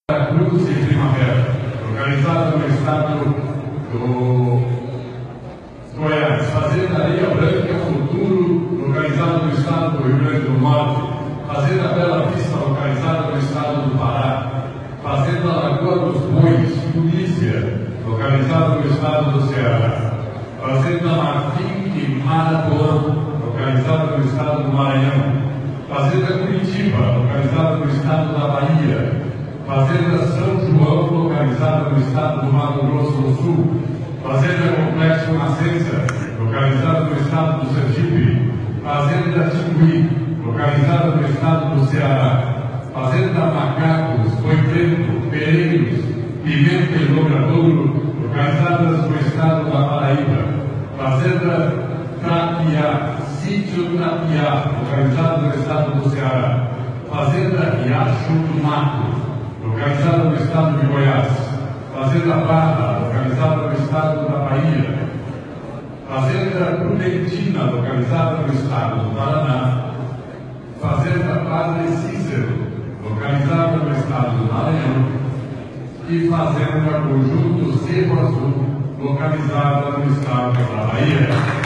Cruz e Primavera, localizada no estado do Goiás. Fazenda Areia Branca Futuro, localizada no estado do Rio Grande do Norte. Fazenda Bela Vista, localizada no estado do Pará. Fazenda Lagoa dos Bois, Tunísia, localizada no estado do Ceará. Fazenda Martim e Marapuã, localizada no estado do Maranhão. Fazenda Curitiba, localizada no estado da Bahia. Fazenda São João, localizada no estado do Mato Grosso do Sul. Fazenda Complexo Nascença, localizada no estado do Sergipe. Fazenda Tingui, localizada no estado do Ceará. Fazenda Macacos, Boi Preto, Pereiros, Pimenta e Logradouro, localizadas no estado da Paraíba. Fazenda Trapiá, Sítio Trapiá, localizado no estado do Ceará. Fazenda Riacho do Mato, localizada no estado de Goiás. Fazenda Barra, localizada no estado da Bahia. Fazenda Prudentina, localizada no estado do Paraná. Fazenda Padre Cícero, localizada no estado do Maranhão. E Fazenda Conjunto Cerro Azul, localizada no estado da Bahia.